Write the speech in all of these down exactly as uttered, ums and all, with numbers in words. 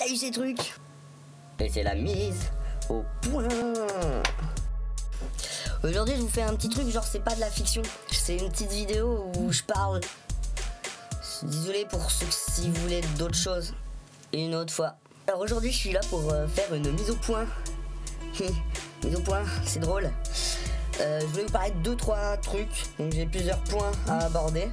Salut ces trucs. Et c'est la mise au point. Aujourd'hui je vous fais un petit truc, genre c'est pas de la fiction, c'est une petite vidéo où je parle. Désolé pour ceux si vous voulez d'autres choses, une autre fois. Alors aujourd'hui je suis là pour euh, faire une mise au point. Mise au point, c'est drôle. Euh, je voulais vous parler de deux trois trucs, donc j'ai plusieurs points à aborder.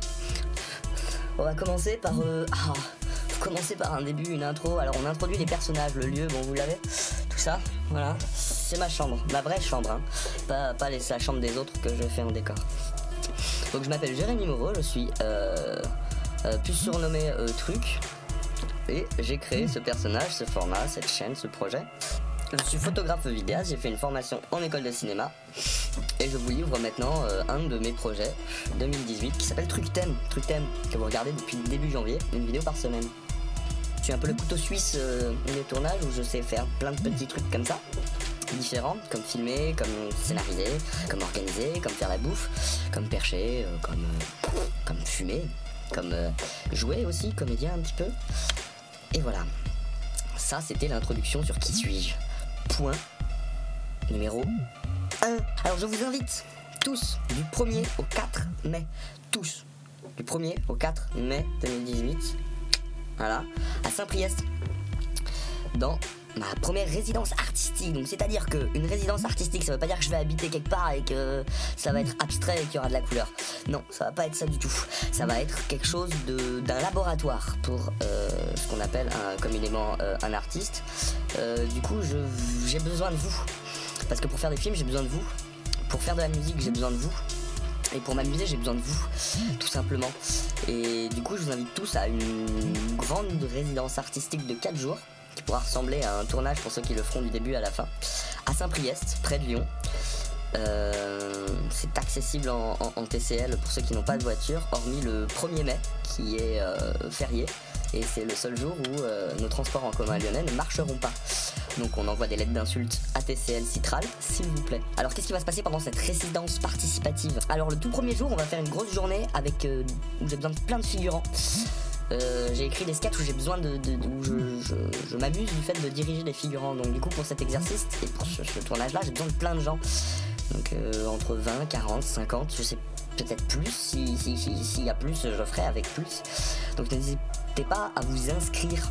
On va commencer par euh, ah, commencer par un début, une intro. Alors on introduit les personnages, le lieu, bon vous l'avez, tout ça, voilà. C'est ma chambre, ma vraie chambre, hein. Pas, pas les, la chambre des autres que je fais en décor. Donc je m'appelle Jérémy Moreau, je suis euh, euh, plus surnommé euh, Truc. Et j'ai créé ce personnage, ce format, cette chaîne, ce projet. Je suis photographe vidéaste, j'ai fait une formation en école de cinéma. Et je vous livre maintenant euh, un de mes projets deux mille dix-huit qui s'appelle Truc Thème. Truc Thème que vous regardez depuis le début janvier, une vidéo par semaine. Je suis un peu le couteau suisse euh, des tournages où je sais faire plein de petits trucs comme ça. Différents, comme filmer, comme scénariser, comme organiser, comme faire la bouffe, comme percher, euh, comme, euh, comme fumer, comme euh, jouer aussi, comédien un petit peu. Et voilà, ça c'était l'introduction sur qui suis-je. Point numéro un. Alors je vous invite tous du premier au quatre mai, tous, du premier au quatre mai deux mille dix-huit, voilà, à Saint-Priest, dans ma première résidence artistique. Donc c'est à dire que une résidence artistique, ça veut pas dire que je vais habiter quelque part et que ça va être abstrait et qu'il y aura de la couleur. Non, ça va pas être ça du tout. Ça va être quelque chose de d'un laboratoire pour euh, ce qu'on appelle un, communément euh, un artiste. Euh, du coup, je j'ai besoin de vous parce que pour faire des films, j'ai besoin de vous. Pour faire de la musique, j'ai besoin de vous. Et pour m'amuser, j'ai besoin de vous, tout simplement. Et du coup, je vous invite tous à une grande résidence artistique de quatre jours qui pourra ressembler à un tournage pour ceux qui le feront du début à la fin, à Saint-Priest, près de Lyon. Euh, c'est accessible en, en, en T C L pour ceux qui n'ont pas de voiture, hormis le premier mai qui est euh, férié. Et c'est le seul jour où euh, nos transports en commun lyonnais ne marcheront pas. Donc on envoie des lettres d'insultes à T C L Citral, s'il vous plaît. Alors qu'est-ce qui va se passer pendant cette résidence participative? Alors le tout premier jour, on va faire une grosse journée avec euh, où j'ai besoin de plein de figurants. Euh, j'ai écrit des sketchs où j'ai besoin de, de, de où je, je, je m'amuse du fait de diriger des figurants. Donc du coup pour cet exercice et pour ce, ce tournage là, j'ai besoin de plein de gens. Donc euh, entre vingt, quarante, cinquante, je sais peut-être plus. Si s'il si, si y a plus, je ferai avec plus. Donc n'hésitez pas à vous inscrire.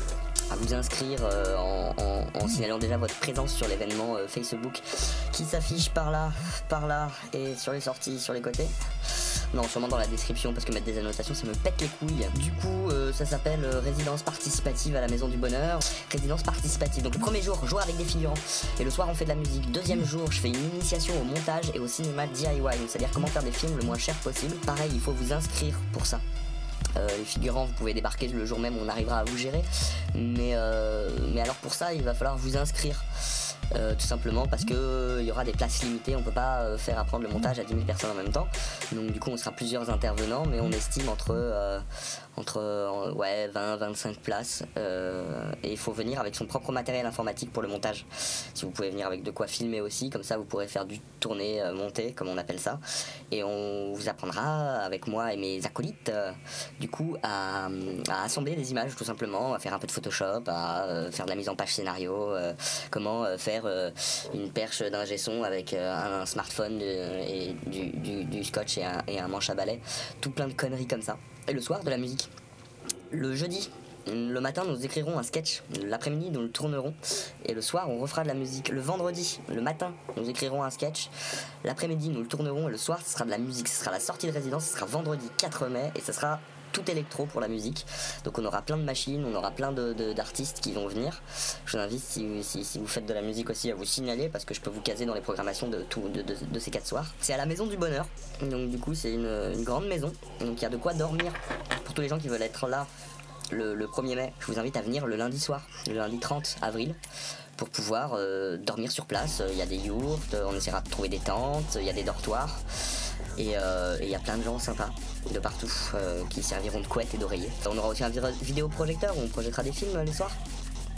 à vous inscrire euh, en, en, en signalant déjà votre présence sur l'événement euh, Facebook qui s'affiche par là, par là et sur les sorties, sur les côtés. Non, sûrement dans la description parce que mettre des annotations ça me pète les couilles. Du coup euh, ça s'appelle euh, résidence participative à la Maison du Bonheur. Résidence participative. Donc le premier jour jouer avec des figurants et le soir on fait de la musique. Deuxième jour je fais une initiation au montage et au cinéma D I Y, c'est à dire comment faire des films le moins cher possible. Pareil, il faut vous inscrire pour ça. Euh, les figurants vous pouvez débarquer le jour même, on arrivera à vous gérer, mais, euh, mais alors pour ça il va falloir vous inscrire euh, tout simplement parce que euh, il y aura des places limitées, on peut pas euh, faire apprendre le montage à dix mille personnes en même temps, donc du coup on sera plusieurs intervenants, mais on estime entre, euh, entre euh, ouais, vingt à vingt-cinq places euh, et il faut venir avec son propre matériel informatique pour le montage. Si vous pouvez venir avec de quoi filmer aussi, comme ça vous pourrez faire du tourner, euh, monter comme on appelle ça, et on vous apprendra avec moi et mes acolytes euh, du coup à, à assembler des images tout simplement, à faire un peu de Photoshop, à euh, faire de la mise en page scénario, euh, comment euh, faire euh, une perche d'ingé son avec euh, un smartphone euh, et du, du, du scotch et un, et un manche à balai, tout plein de conneries comme ça. Et le soir de la musique. Le jeudi, le matin nous écrirons un sketch, l'après-midi nous le tournerons et le soir on refera de la musique. Le vendredi, le matin nous écrirons un sketch, l'après-midi nous le tournerons et le soir ce sera de la musique. Ce sera la sortie de résidence, ce sera vendredi quatre mai et ce sera tout électro pour la musique. Donc on aura plein de machines, on aura plein de, de, d'artistes qui vont venir. Je vous invite si, si, si vous faites de la musique aussi à vous signaler parce que je peux vous caser dans les programmations de, tout, de, de, de ces quatre soirs. C'est à la Maison du Bonheur, donc du coup c'est une, une grande maison, donc il y a de quoi dormir pour tous les gens qui veulent être là le, le premier mai. Je vous invite à venir le lundi soir, le lundi trente avril, pour pouvoir euh, dormir sur place. Il y a des yourtes, on essaiera de trouver des tentes, il y a des dortoirs. Et il euh, y a plein de gens sympas de partout euh, qui serviront de couette et d'oreiller. On aura aussi un vidéoprojecteur où on projettera des films les soirs.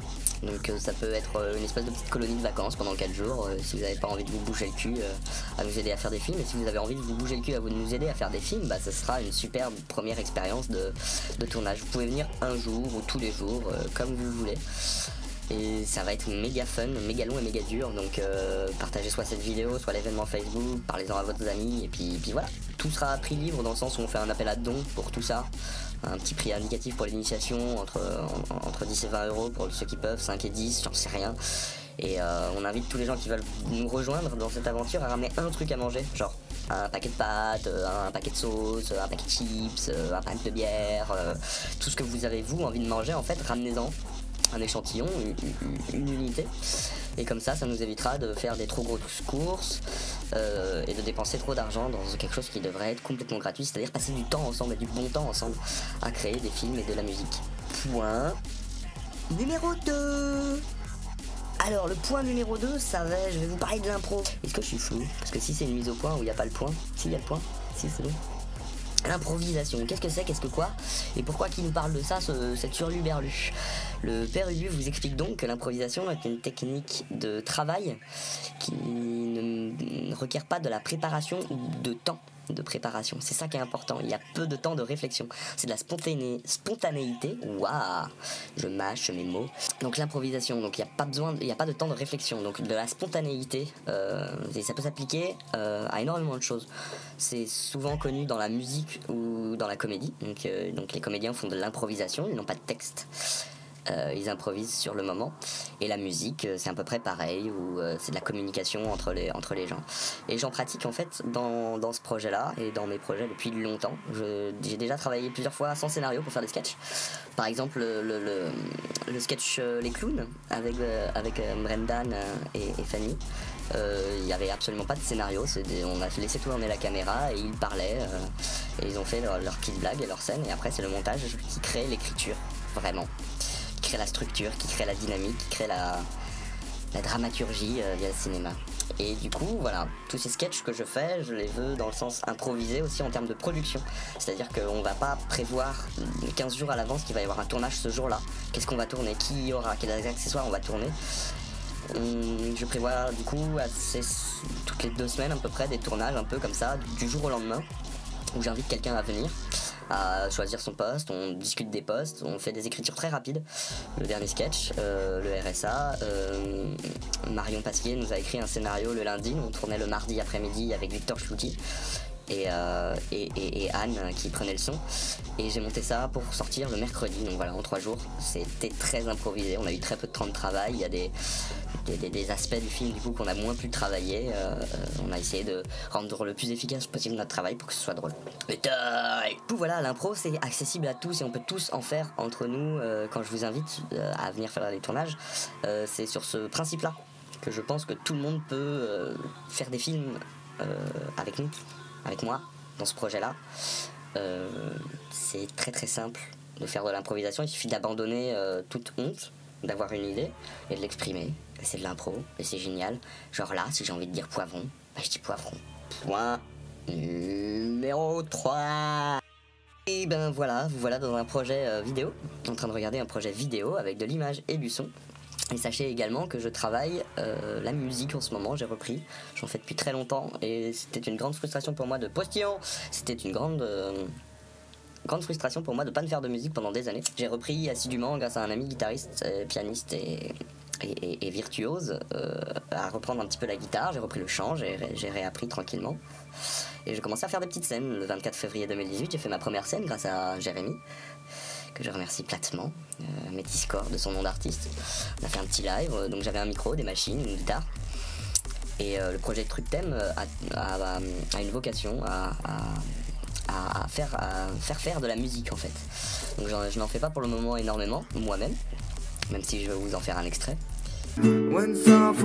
Donc euh, ça peut être euh, une espèce de petite colonie de vacances pendant quatre jours, euh, si vous n'avez pas envie de vous bouger le cul euh, à nous aider à faire des films. Et si vous avez envie de vous bouger le cul à vous de nous aider à faire des films, bah ce sera une superbe première expérience de, de tournage. Vous pouvez venir un jour ou tous les jours, euh, comme vous voulez. Et ça va être méga fun, méga long et méga dur. Donc euh, partagez soit cette vidéo, soit l'événement Facebook, parlez-en à vos amis. Et puis, puis voilà, tout sera à prix libre dans le sens où on fait un appel à dons pour tout ça. Un petit prix indicatif pour l'initiation, entre, entre dix et vingt euros pour ceux qui peuvent, cinq et dix, j'en sais rien. Et euh, on invite tous les gens qui veulent nous rejoindre dans cette aventure à ramener un truc à manger, genre un paquet de pâtes, un paquet de sauce, un paquet de chips, un paquet de bière, euh, tout ce que vous avez vous envie de manger en fait, ramenez-en un échantillon, une, une unité. Et comme ça, ça nous évitera de faire des trop grosses courses euh, et de dépenser trop d'argent dans quelque chose qui devrait être complètement gratuit, c'est-à-dire passer du temps ensemble et du bon temps ensemble à créer des films et de la musique. Point numéro deux. Alors le point numéro deux, ça va, je vais vous parler de l'impro. Est-ce que je suis flou? Parce que si c'est une mise au point où il n'y a pas le point, si il y a le point, si c'est bon. L'improvisation, qu'est-ce que c'est, qu'est-ce que quoi? Et pourquoi qui nous parle de ça, ce, cette hurluberlu? Le père Ubu vous explique donc que l'improvisation est une technique de travail qui ne requiert pas de la préparation ou de temps de préparation. C'est ça qui est important, il y a peu de temps de réflexion. C'est de la spontané spontanéité. Waouh, je mâche mes mots. Donc l'improvisation, donc il n'y a pas besoin, il n'y a pas de temps de réflexion. Donc de la spontanéité, euh, et ça peut s'appliquer euh, à énormément de choses. C'est souvent connu dans la musique ou dans la comédie. Donc, euh, donc les comédiens font de l'improvisation, ils n'ont pas de texte. Euh, ils improvisent sur le moment. Et la musique, euh, c'est à peu près pareil, où euh, c'est de la communication entre les, entre les gens. Et j'en pratique en fait dans, dans ce projet-là et dans mes projets depuis longtemps. Je, j'ai déjà travaillé plusieurs fois sans scénario pour faire des sketchs. Par exemple, le, le, le, le sketch euh, Les Clowns avec, euh, avec euh, Brendan euh, et, et Fanny. Il euh, n'y avait absolument pas de scénario, des, on a laissé tourner la caméra et ils parlaient euh, et ils ont fait leur, leur petite blague et leur scène, et après c'est le montage qui crée l'écriture, vraiment, qui crée la structure, qui crée la dynamique, qui crée la, la dramaturgie euh, via le cinéma. Et du coup voilà, tous ces sketchs que je fais, je les veux dans le sens improvisé aussi en termes de production, c'est à dire qu'on va pas prévoir quinze jours à l'avance qu'il va y avoir un tournage ce jour là, qu'est-ce qu'on va tourner, qui y aura, quels accessoires on va tourner. Je prévois du coup assez, toutes les deux semaines à peu près des tournages un peu comme ça du jour au lendemain, où j'invite quelqu'un à venir, à choisir son poste, on discute des postes, on fait des écritures très rapides. Le dernier sketch, euh, le R S A, euh, Marion Pasquier nous a écrit un scénario le lundi, on tournait le mardi après-midi avec Victor Schlouti et, euh, et, et, et Anne qui prenait le son, et j'ai monté ça pour sortir le mercredi, donc voilà, en trois jours. C'était très improvisé, on a eu très peu de temps de travail, il y a des, des, des, des aspects du film du coup qu'on a moins pu travailler, euh, on a essayé de rendre le plus efficace possible notre travail pour que ce soit drôle. Et du coup voilà, l'impro c'est accessible à tous et on peut tous en faire entre nous. euh, quand je vous invite euh, à venir faire les tournages, euh, c'est sur ce principe là que je pense que tout le monde peut euh, faire des films euh, avec nous, avec moi, dans ce projet-là. Euh, c'est très très simple de faire de l'improvisation, il suffit d'abandonner euh, toute honte, d'avoir une idée et de l'exprimer. Et c'est de l'impro, et c'est génial. Genre là, si j'ai envie de dire poivron, bah je dis poivron. Point numéro trois. Et ben voilà, vous voilà dans un projet euh, vidéo, en train de regarder un projet vidéo avec de l'image et du son. Et sachez également que je travaille euh, la musique en ce moment, j'ai repris, j'en fais depuis très longtemps et c'était une grande frustration pour moi de postillon, c'était une grande, euh, grande frustration pour moi de ne pas me faire de musique pendant des années. J'ai repris assidûment grâce à un ami guitariste, euh, pianiste et, et, et, et virtuose euh, à reprendre un petit peu la guitare, j'ai repris le chant, j'ai, j'ai réappris tranquillement. Et j'ai commencé à faire des petites scènes. Le vingt-quatre février deux mille dix-huit, j'ai fait ma première scène grâce à Jérémy, que je remercie platement, euh, Métiscore de son nom d'artiste. On a fait un petit live, euh, donc j'avais un micro, des machines, une guitare. Et euh, le projet de Truc Thème euh, a, a, a une vocation à, à, à, faire, à faire faire de la musique en fait. Donc je n'en fais pas pour le moment énormément, moi-même, même si je vais vous en faire un extrait. When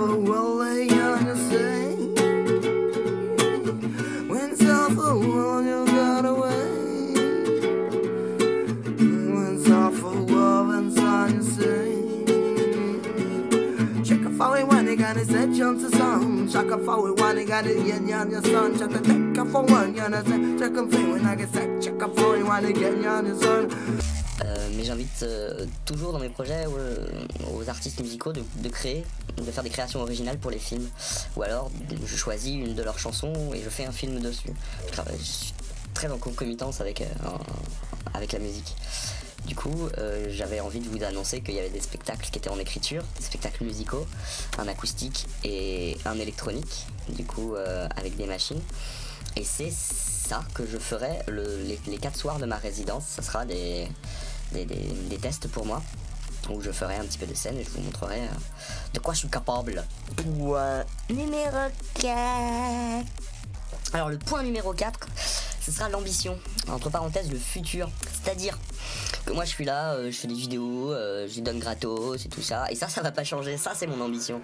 and he said jump to some Shaka forward one, he got it yen yan your son Shut the check up for one, you know say check him free when I get set check up for one again yan your son. Euh, mais j'invite euh, toujours dans mes projets euh, aux artistes musicaux de, de créer, de faire des créations originales pour les films, ou alors je choisis une de leurs chansons et je fais un film dessus. Je, travaille, je suis très en concomitance avec, euh, en, avec la musique. Du coup, euh, j'avais envie de vous annoncer qu'il y avait des spectacles qui étaient en écriture, des spectacles musicaux, un acoustique et un électronique, du coup euh, avec des machines. Et c'est ça que je ferai le, les, les quatre soirs de ma résidence. Ça sera des, des, des, des tests pour moi, où je ferai un petit peu de scène et je vous montrerai euh, de quoi je suis capable. Point numéro quatre. Alors le point numéro quatre, ce sera l'ambition, entre parenthèses le futur. C'est-à-dire que moi je suis là, euh, je fais des vidéos, euh, je les donne gratos et tout ça. Et ça, ça va pas changer, ça c'est mon ambition.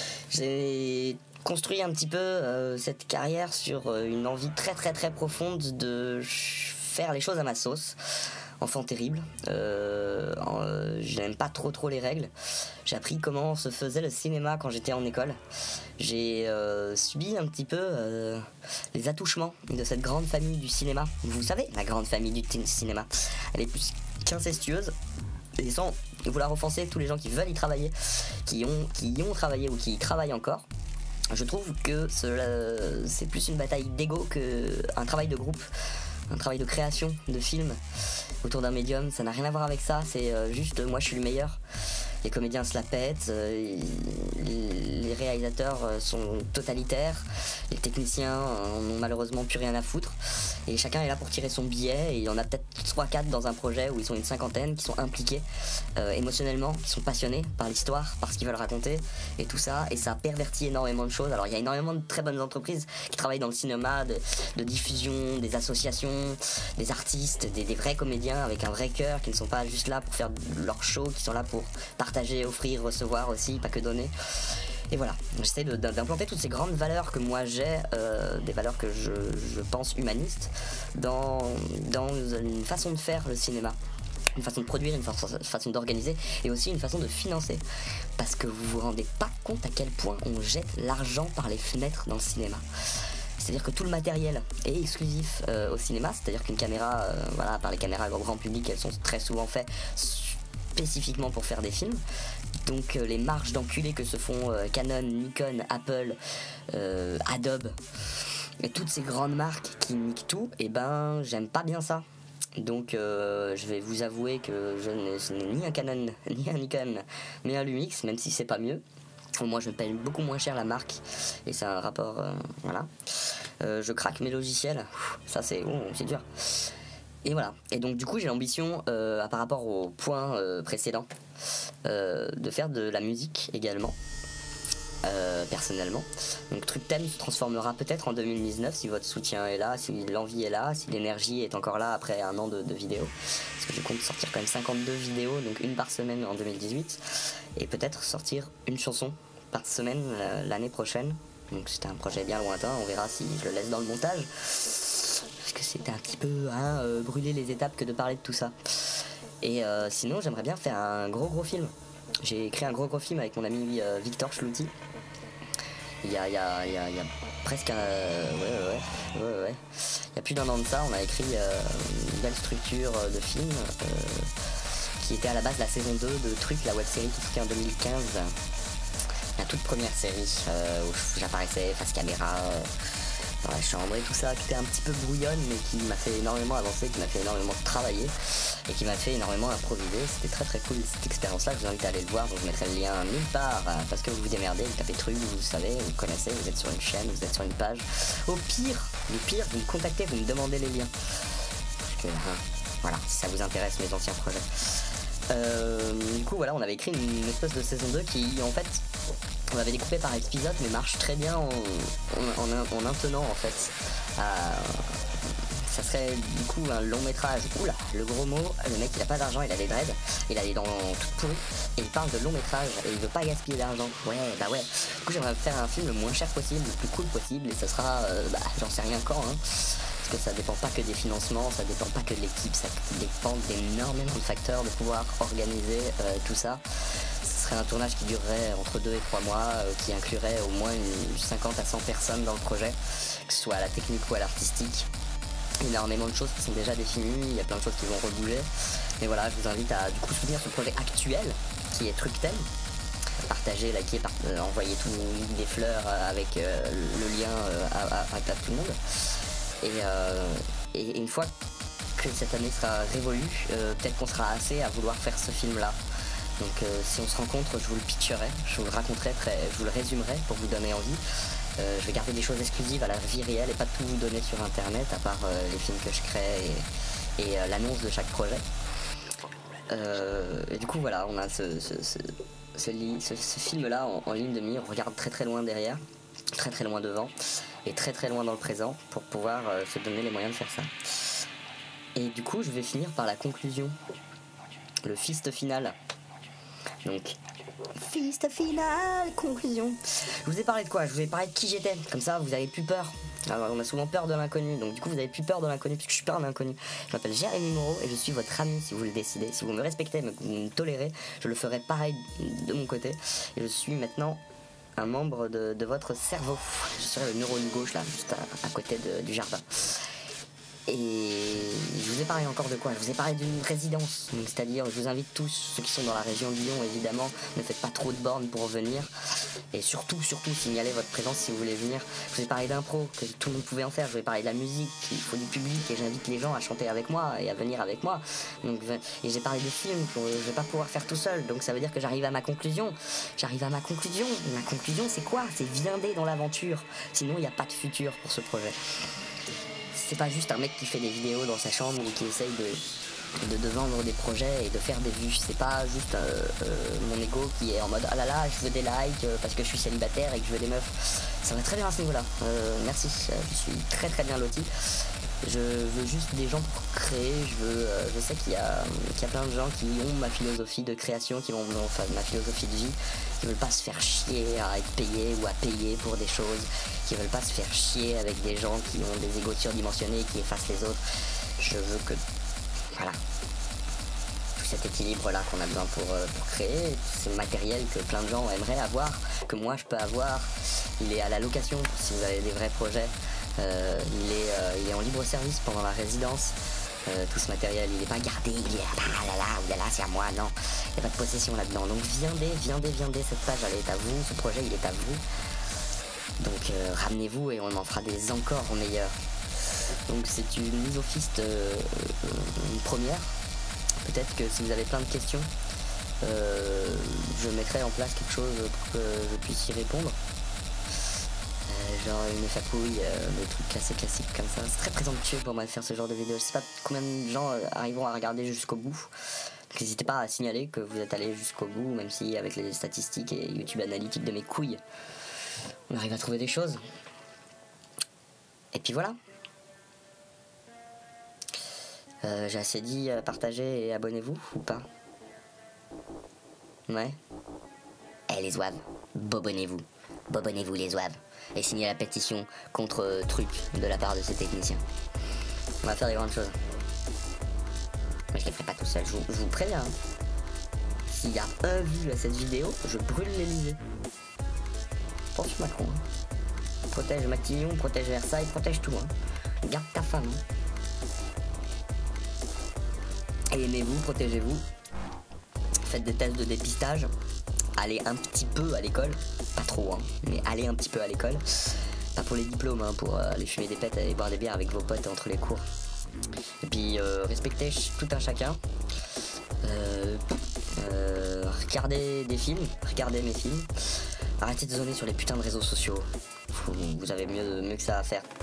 J'ai construit un petit peu euh, cette carrière sur euh, une envie très très très profonde de faire les choses à ma sauce. Enfant terrible, euh, euh, j'aime pas trop trop les règles. J'ai appris comment se faisait le cinéma quand j'étais en école. J'ai euh, subi un petit peu euh, les attouchements de cette grande famille du cinéma. Vous savez, la grande famille du t- cinéma. Elle est plus qu'incestueuse. Et sans vouloir offenser tous les gens qui veulent y travailler, qui ont, qui y ont travaillé ou qui y travaillent encore, je trouve que cela, c'est plus une bataille d'ego qu'un travail de groupe. Un travail de création de films autour d'un médium, ça n'a rien à voir avec ça, c'est euh, juste euh, moi je suis le meilleur. Les comédiens se la pètent, euh, les réalisateurs euh, sont totalitaires, les techniciens euh, n'ont malheureusement plus rien à foutre, et chacun est là pour tirer son billet, et il y en a peut-être trois quatre dans un projet où ils sont une cinquantaine, qui sont impliqués euh, émotionnellement, qui sont passionnés par l'histoire, par ce qu'ils veulent raconter, et tout ça, et ça pervertit énormément de choses. Alors il y a énormément de très bonnes entreprises qui travaillent dans le cinéma, de, de diffusion, des associations, des artistes, des, des vrais comédiens avec un vrai cœur, qui ne sont pas juste là pour faire leur show, qui sont là pour partager, offrir, recevoir aussi, pas que donner. Et voilà, j'essaie de, d'implanter toutes ces grandes valeurs que moi j'ai, euh, des valeurs que je, je pense humanistes, dans, dans une façon de faire le cinéma, une façon de produire, une façon, façon d'organiser, et aussi une façon de financer. Parce que vous vous rendez pas compte à quel point on jette l'argent par les fenêtres dans le cinéma. C'est-à-dire que tout le matériel est exclusif euh, au cinéma, c'est-à-dire qu'une caméra, euh, voilà, par les caméras au grand public, elles sont très souvent faites spécifiquement pour faire des films. Donc euh, les marges d'enculés que se font euh, Canon, Nikon, Apple, euh, Adobe, et toutes ces grandes marques qui niquent tout, et ben j'aime pas bien ça. Donc euh, je vais vous avouer que je n'ai, je n'ai ni un Canon, ni un Nikon, mais un Lumix, même si c'est pas mieux. Moi je paye beaucoup moins cher la marque, et c'est un rapport, euh, voilà. Euh, je craque mes logiciels, ça c'est, oh, c'est dur. Et voilà, et donc du coup j'ai l'ambition, euh, par rapport au point euh, précédent, euh, de faire de la musique également, euh, personnellement. Donc Truc Thème se transformera peut-être en deux mille dix-neuf si votre soutien est là, si l'envie est là, si l'énergie est encore là après un an de, de vidéos. Parce que je compte sortir quand même cinquante-deux vidéos, donc une par semaine en deux mille dix-huit, et peut-être sortir une chanson par semaine euh, l'année prochaine. Donc c'était un projet bien lointain, on verra si je le laisse dans le montage. Parce que c'était un petit peu hein, euh, brûler les étapes que de parler de tout ça. Et euh, sinon j'aimerais bien faire un gros gros film. J'ai écrit un gros gros film avec mon ami euh, Victor Schlouti. Il y a, il y a, il y a, il y a presque un... Euh, ouais, ouais, ouais, ouais. Il y a plus d'un an de ça, on a écrit euh, une belle structure de film euh, qui était à la base la saison deux de Truc, la web série qui sortait en deux mille quinze. La toute première série euh, où j'apparaissais face caméra euh, dans la chambre et tout ça, qui était un petit peu brouillonne mais qui m'a fait énormément avancer, qui m'a fait énormément travailler et qui m'a fait énormément improviser. C'était très très cool cette expérience là, je vous invite à aller le voir, donc je mettrai le lien nulle part euh, parce que vous vous démerdez, vous tapez Truc, vous savez, vous connaissez, vous êtes sur une chaîne, vous êtes sur une page. Au pire, le pire, vous me contactez, vous me demandez les liens. Parce que hein, voilà, si ça vous intéresse mes anciens projets. Euh, du coup voilà, on avait écrit une, une espèce de saison deux qui en fait on avait découpé par épisode mais marche très bien en, en, en, en maintenant en fait à, ça serait du coup un long métrage. Oula, le gros mot, le mec il a pas d'argent, il a des dreads, il a des dents toutes pourries et il parle de long métrage et il veut pas gaspiller d'argent. Ouais bah ouais, du coup j'aimerais faire un film le moins cher possible, le plus cool possible, et ça sera euh, bah j'en sais rien quand hein. Que ça dépend pas que des financements, ça dépend pas que de l'équipe, ça dépend d'énormément de facteurs de pouvoir organiser euh, tout ça. Ce serait un tournage qui durerait entre deux et trois mois, euh, qui inclurait au moins une cinquante à cent personnes dans le projet, que ce soit à la technique ou à l'artistique. énormément de choses qui sont déjà définies, il y a plein de choses qui vont rebouger. Mais voilà, je vous invite à du coup soutenir ce projet actuel qui est Tructel. Partager, liker, part euh, envoyer tous des fleurs euh, avec euh, le lien euh, à, à, à tout le monde. Et, euh, et une fois que cette année sera révolue, euh, peut-être qu'on sera assez à vouloir faire ce film-là. Donc euh, si on se rencontre, je vous le pitcherai, je vous le raconterai, très, je vous le résumerai pour vous donner envie. Euh, je vais garder des choses exclusives à la vie réelle et pas tout vous donner sur internet, à part euh, les films que je crée et, et euh, l'annonce de chaque projet. Euh, et du coup voilà, on a ce, ce, ce, ce, ce, ce film là en, en ligne de mire, on regarde très très loin derrière, très très loin devant et très très loin dans le présent pour pouvoir euh, se donner les moyens de faire ça. Et du coup je vais finir par la conclusion, le fist final. Donc fist final, conclusion. Je vous ai parlé de quoi? Je vous ai parlé de qui j'étais, comme ça vous avez plus peur. Alors, on a souvent peur de l'inconnu, donc du coup vous avez plus peur de l'inconnu puisque je suis peur de l'inconnu. Je m'appelle Jérémy Moreau et je suis votre ami si vous le décidez. Si vous me respectez, me, me tolérez, je le ferai pareil de mon côté. Et je suis maintenant un membre de, de votre cerveau. Je serai le neurone gauche là, juste à, à côté de, du jardin. Et je vous ai parlé encore de quoi? Je vous ai parlé d'une résidence, c'est-à-dire je vous invite tous, ceux qui sont dans la région de Lyon évidemment, ne faites pas trop de bornes pour venir. Et surtout, surtout, signalez votre présence si vous voulez venir. Je vous ai parlé d'impro, que tout le monde pouvait en faire. Je vous ai parlé de la musique, il faut du public et j'invite les gens à chanter avec moi et à venir avec moi. Donc, et j'ai parlé de films que je vais pas pouvoir faire tout seul. Donc ça veut dire que j'arrive à ma conclusion. J'arrive à ma conclusion. Ma conclusion c'est quoi? C'est viander dans l'aventure. Sinon il n'y a pas de futur pour ce projet. C'est pas juste un mec qui fait des vidéos dans sa chambre ou qui essaye de, de, de vendre des projets et de faire des vues. C'est pas juste euh, euh, mon ego qui est en mode ah là là je veux des likes euh, parce que je suis célibataire et que je veux des meufs. Ça va très bien à ce niveau là, euh, merci, je suis très très bien loti. Je veux juste des gens pour créer. Je veux, euh, je sais qu'il y a, qu'il y a plein de gens qui ont ma philosophie de création, qui ont enfin, ma philosophie de vie, qui veulent pas se faire chier à être payés ou à payer pour des choses, qui veulent pas se faire chier avec des gens qui ont des égos surdimensionnés et qui effacent les autres. Je veux que, voilà, tout cet équilibre là qu'on a besoin pour, euh, pour créer, c'est matériel que plein de gens aimeraient avoir, que moi je peux avoir. Il est à la location si vous avez des vrais projets. Euh, il, est, euh, il est en libre service pendant la résidence. Euh, tout ce matériel il n'est pas gardé, il est ah là là, ou là là c'est à moi, non, il n'y a pas de possession là-dedans. Donc viendez, viendez, viendez, cette page elle est à vous, ce projet il est à vous. Donc euh, ramenez-vous et on en fera des encore meilleurs. Donc c'est une mise au fist, euh, une première. Peut-être que si vous avez plein de questions, euh, je mettrai en place quelque chose pour que je puisse y répondre. Genre une fapouille, euh, des trucs assez classiques comme ça. C'est très présomptueux pour moi de faire ce genre de vidéo. Je sais pas combien de gens euh, arriveront à regarder jusqu'au bout. Donc n'hésitez pas à signaler que vous êtes allé jusqu'au bout, même si avec les statistiques et YouTube Analytics de mes couilles, on arrive à trouver des choses. Et puis voilà. Euh, J'ai assez dit, euh, partagez et abonnez-vous ou pas? Ouais. Eh les zouaves, bobonnez-vous. Bobonnez-vous les zouaves. Et signez la pétition contre euh, truc de la part de ces techniciens. On va faire des grandes choses. Mais je les ferai pas tout seul, je vous, je vous préviens. Hein. S'il y a un vu à cette vidéo, je brûle l'Elysée. Pense Macron. Hein. Protège Matignon, protège Versailles, protège tout. Hein. Garde ta femme. Hein. Et aimez-vous, protégez-vous. Faites des tests de dépistage. Allez un petit peu à l'école, pas trop, hein, mais allez un petit peu à l'école. Pas pour les diplômes, hein, pour euh, aller fumer des pètes et boire des bières avec vos potes entre les cours. Et puis euh, respectez tout un chacun. Euh, euh, regardez des films, regardez mes films. Arrêtez de zoner sur les putains de réseaux sociaux. Vous, vous avez mieux, mieux que ça à faire.